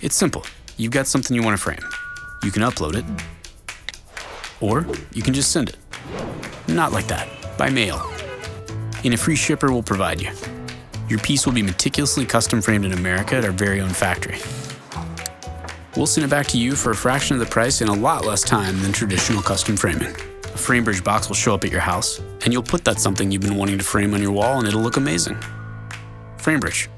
It's simple. You've got something you want to frame. You can upload it, or you can just send it. Not like that, by mail. And a free shipper will provide you. Your piece will be meticulously custom framed in America at our very own factory. We'll send it back to you for a fraction of the price in a lot less time than traditional custom framing. A Framebridge box will show up at your house, and you'll put that something you've been wanting to frame on your wall and it'll look amazing. Framebridge.